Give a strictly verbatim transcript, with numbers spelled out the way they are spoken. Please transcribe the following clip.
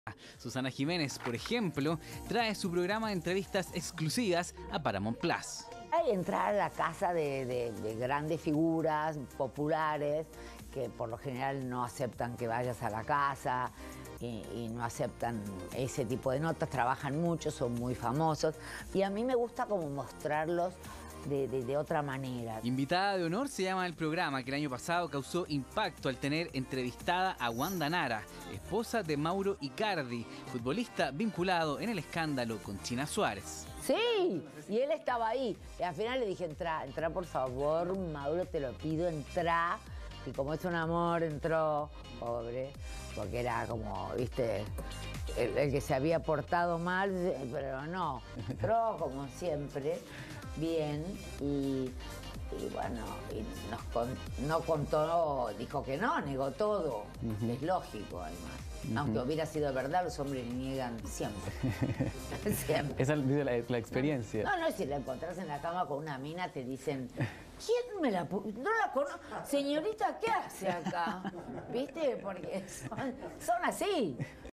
Susana Jiménez, por ejemplo, trae su programa de entrevistas exclusivas a Paramount Plus. Hay entrar a la casa de, de, de grandes figuras populares que por lo general no aceptan que vayas a la casa y, y no aceptan ese tipo de notas, trabajan mucho, son muy famosos y a mí me gusta como mostrarlos De, de, de otra manera. Invitada de honor se llama el programa, que el año pasado causó impacto al tener entrevistada a Wanda Nara, esposa de Mauro Icardi, futbolista vinculado en el escándalo con China Suárez. Sí, y él estaba ahí. Y al final le dije, entra, entra por favor, Mauro, te lo pido, entra. Y como es un amor, entró, pobre, porque era como, viste, el, el que se había portado mal, pero no, entró como siempre. Bien, y, y bueno, y nos con, no contó, dijo que no, negó todo, uh-huh. Es lógico además. Uh-huh. Aunque hubiera sido verdad, los hombres niegan siempre. Siempre. Esa es la, la experiencia. No, no, si la encontrás en la cama con una mina, te dicen, ¿quién me la puso? No la conozco. Señorita, ¿qué hace acá? ¿Viste? Porque son, son así.